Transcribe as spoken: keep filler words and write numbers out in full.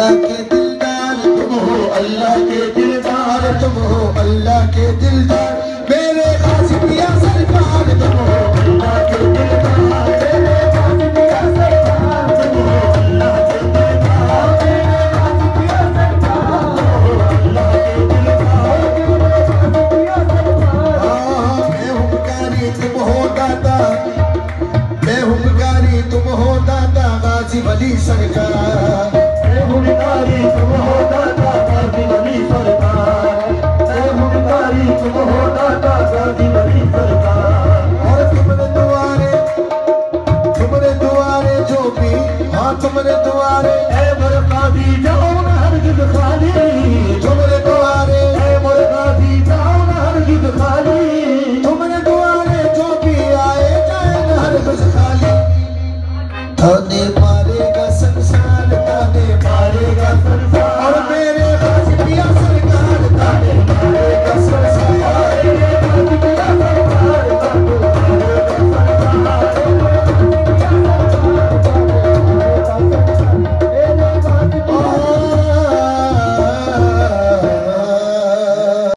अल्लाह के दिलदार तुम हो, अल्लाह के दिलदार तुम हो, अल्लाह के दिलदार मेरे कासिमिया सरकार तुम हो, अल्लाह के दिलदार मेरे कासिमिया सरकार तुम हो, अल्लाह के दिलदार मेरे कासिमिया सरकार तुम हो, अल्लाह के दिलदार मेरे कासिमिया सरकार। मैं हूँ भिखारी तुम हो दाता, मैं हूँ भिखारी तुम हो दाता गाजी वली सरकार, मैं हूँ भिखारी तुम हो दाता गाजी वली सरकार, मैं हूँ भिखारी तुम हो दाता गाजी वली सरकार। और तुमने दुआरे तुमने दुआरे जो भी, हाँ तुमने दुआरे ऐ मोरे काजी जाओ ना हरगिज़ खाली, तुमने दुआरे ऐ मोरे काजी जाओ ना हरगिज़ खाली, तुमने दुआरे जो भी आए जाए ना हरगिज़ खाली। ताने मारेगा संसार, ताने मारेगा संसार।